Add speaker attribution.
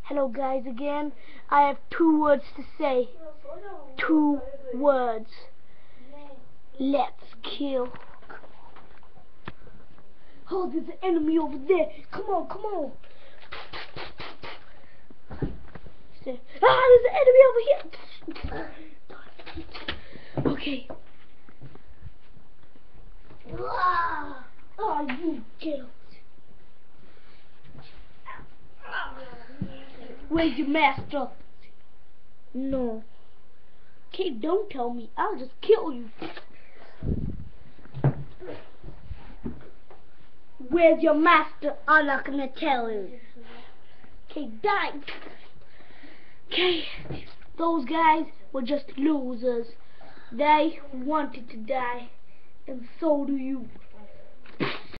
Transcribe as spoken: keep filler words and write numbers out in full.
Speaker 1: Hello guys again. I have two words to say. Two words. Let's kill. Oh, there's an enemy over there. Come on, come on. Ah, there's an enemy over here. Okay. Ah, oh, you killed. Where's your master? No. Okay, don't tell me. I'll just kill you. Where's your master? I'm not gonna tell you. Okay, die. Okay, those guys were just losers. They wanted to die, and so do you.